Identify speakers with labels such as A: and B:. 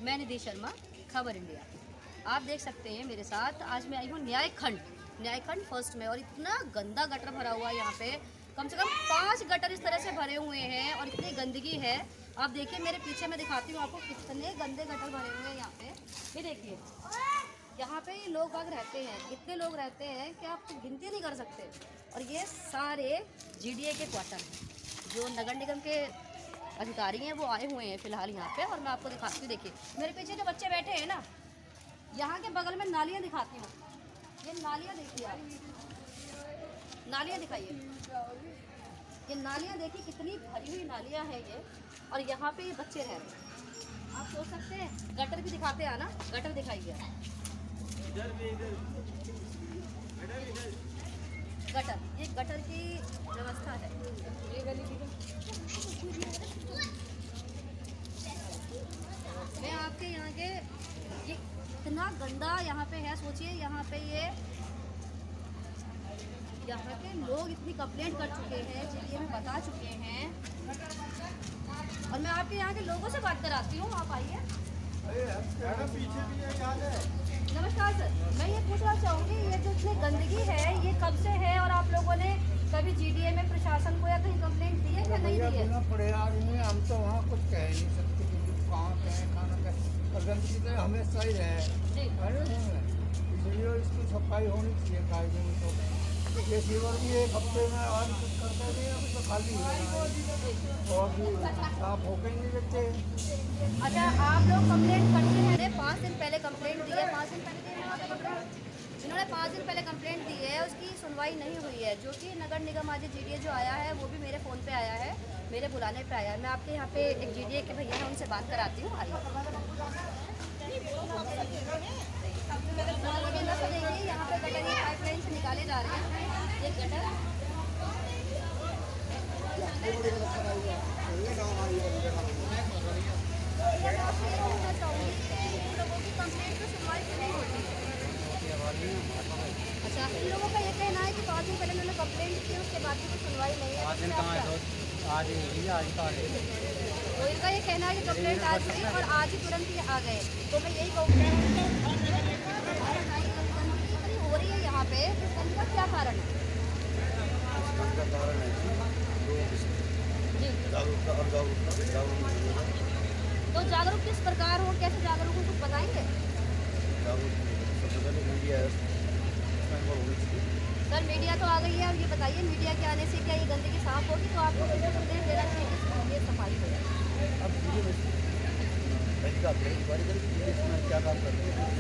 A: मैं निधि शर्मा, खबर इंडिया। आप देख सकते हैं मेरे साथ आज मैं आई हूँ न्यायखंड फर्स्ट में, और इतना गंदा गटर भरा हुआ है यहाँ पे। कम से कम 5 गटर इस तरह से भरे हुए हैं और इतनी गंदगी है। आप देखिए मेरे पीछे, मैं दिखाती हूँ आपको कितने गंदे गटर भरे हुए हैं यहाँ पे। ये देखिए, यहाँ पे लोग बाग रहते हैं, इतने लोग रहते हैं कि आप गिनती नहीं कर सकते। और ये सारे जीडीए के क्वार्टर हैं, जो नगर निगम के अधिकारी हैं वो आए हुए हैं फ़िलहाल यहाँ पे। और मैं आपको दिखाती हूँ, देखिए मेरे पीछे जो बच्चे बैठे हैं ना, यहाँ के बगल में नालियाँ दिखाती हूँ। ये नालियाँ देखिए आप, नालियाँ दिखाइए, ये नालियाँ देखिए कितनी भरी हुई नालियाँ हैं ये। और यहाँ पे ये बच्चे रह रहे हैं। आप सोच सकते हैं, गटर भी दिखाते हैं ना, गटर दिखाइए गटर, ये गटर की व्यवस्था है। ये गली मैं आपके यहाँ के, ये इतना गंदा यहाँ पे है, सोचिए यहाँ पे यहाँ के लोग इतनी कंप्लेंट कर चुके हैं, जीडीए में बता चुके हैं। और मैं आपके यहाँ के लोगों से बात कराती हूँ, आप आइए। नमस्कार सर, मैं ये पूछना चाहूँगी, ये जो इतनी गंदगी है ये कब से है, और आप लोगों ने कभी जीडीए में प्रशासन को या कहीं कंप्लेंट दी है या नहीं दी है?
B: हम तो वहाँ कुछ कह नहीं सकते कि कहाँ कहें, खाना कहें, गंदगी तो हमेशा ही रहे, इसलिए इसकी सफाई होनी चाहिए कायदे में। तो ये सीवर भी एक हफ्ते में आज कुछ करते नहीं, अभी तो खाली है और भी साफ होकर नहीं देते।
A: अच्छा, आप लोग कंप्लेंट करते हैं? 5 दिन पहले कंप्लेंट दी है, 5 दिन पहले इन्होंने 5 दिन पहले कंप्लेंट दी है, उसकी सुनवाई नहीं हुई है। जो कि नगर निगम आज जीडीए जो आया है वो भी मेरे फ़ोन पे आया है, मेरे बुलाने पे आया है। मैं आपके यहाँ पे एक जीडीए के भैया हैं, उनसे बात कराती हूँ। आइए, देखिए यहाँ पे गटर पाइपलाइन से निकाले जा रहे हैं। ये गटर लोगों की कंप्लेंट तो सुनवाई नहीं होती है। अच्छा, इन लोगों का ये कहना है कि 5 दिन पहले उन्होंने कंप्लेंट की, उसके बाद भी कोई सुनवाई नहीं है। 5 दिन कहाँ है, आज तो इनका ये कहना है कि कंप्लेंट आज हुई और आज ही तुरंत ही आ गए। तो मैं यही कहूँगी, हो रही है यहाँ पे, इसका क्या कारण है? तो जागरूक किस प्रकार हो, कैसे जागरूक हो, कुछ बताएंगे? सर मीडिया तो आ गई है, अब ये बताइए मीडिया के आने से क्या ये गंदगी साफ होगी? तो आपको किसी संदेश देना चाहिए कि ये सफाई हो जाए।
C: अब क्या काम करते हैं?